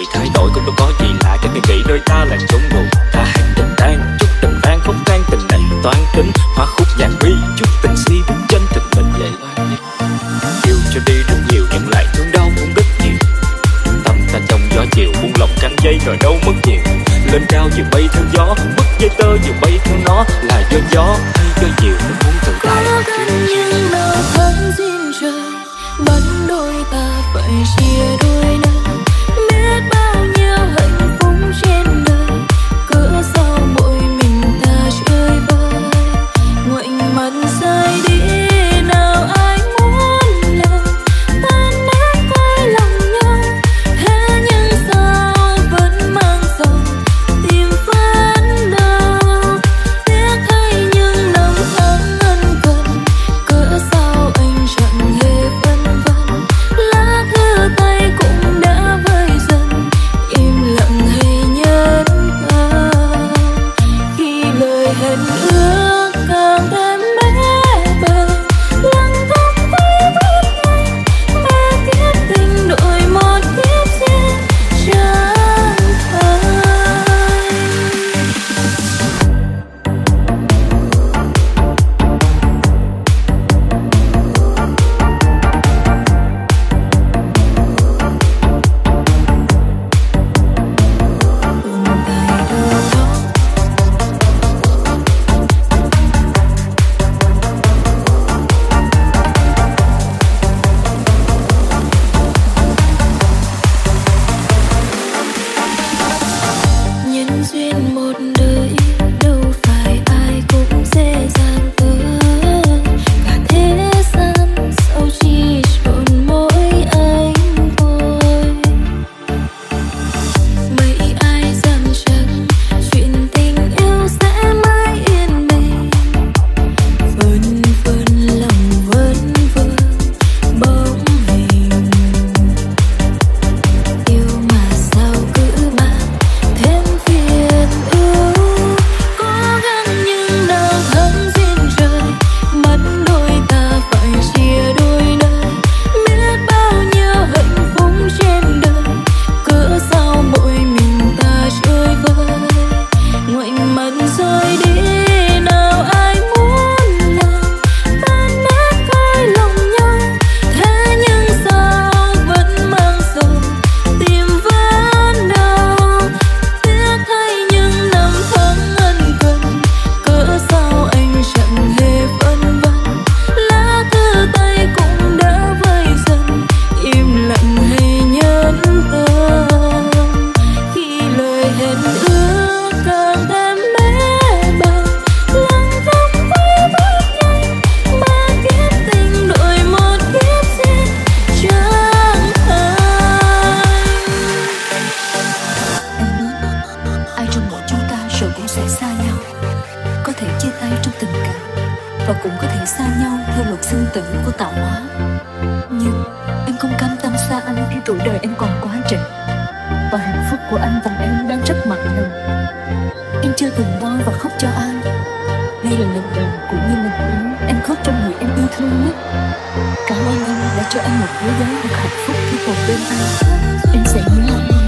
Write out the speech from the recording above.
người thay đổi cũng đâu có gì lạ. Cái người nghĩ đôi ta là chung đùa, ta hàng tình tan chút tình vang không tan tình này toan tính hoa khúc vàng bi chút tình si bức tranh tình mình vậy loan nhịp. Yêu cho đi rất nhiều nhưng lại thương đau cũng rất nhiều. Tâm ta trong gió chiều buông lòng căng dây rồi đâu mất nhiều. Lên cao vừa bay theo gió, mất dây tơ vừa bay theo nó. Là do gió hay do chiều nó muốn tự tại mà kêu. Nhưng nào tháng duyên trời bắt đôi ta phải chia đôi nơi. Biết bao nhiêu hạnh phúc trên đời, cỡ sao mỗi mình ta chơi vơi. Ngoảnh mặt rời đi nào ai muốn lời, tan nát cõi lòng nhau. Thế nhưng sao vẫn mang dòng tìm phấn đấu. Tiếc thay nhưng năm tháng ân cần, cỡ sao anh chẳng hề phân vân. Lá thư tay cũng đã vơi dần, im lặng hay nhớ thương. Khi lời hẹn ước càng thêm bé bờ, lặng thầm quay bước nhanh. Ba kiếp tình đổi một kiếp duyên chẳng phai. Nhân duyên một đời đâu phải ai cũng dễ dàng tới. Cả thế gian sao chỉ chọn mỗi anh thôi. Mấy ai dám chắc chuyện tình yêu sẽ mãi yên bình. Vân vân lòng vẫn vương bóng hình. Yêu mà sao cứ mang thêm phiền ưu. Cố gắng nhưng nào tháng duyên trời mắt đôi ta phải chia đôi nơi. Biết bao nhiêu hạnh phúc trên đời, cỡ sao mỗi mình ta chơi vơi. Ngoảnh mặt rời đi nào ai muốn lời, tan nát cõi lòng nhau. Thế nhưng sao vẫn mang dòng tìm vẫn đâu. Tiếc thay nhưng năm tháng ân cần, cỡ sao anh chẳng hề phân vân. Lá thư tay cũng đã vơi dần, im lặng hay nhớ thương. Khi lời hẹn ước càng thêm bé bờ, lặng thầm quay bước nhanh. Ba kiếp tình đổi một kiếp duyên chẳng phai. Ai trong mỗi chúng ta rồi cũng sẽ xa nhau. Có thể chia tay trong tình cảm, và cũng có thể xa nhau theo luật sinh tử của tạo hóa. Nhưng em không cam tâm xa anh khi tuổi đời em còn quá trẻ, và hạnh phúc của anh và em đang rất mặn nồng. Em chưa từng lo và khóc cho ai. Đây là lần đầu cũng như lần cuối em khóc cho người em yêu thương nhất. Cảm ơn anh đã cho anh một thế giới được hạnh phúc khi còn bên anh. Em sẽ nhớ anh.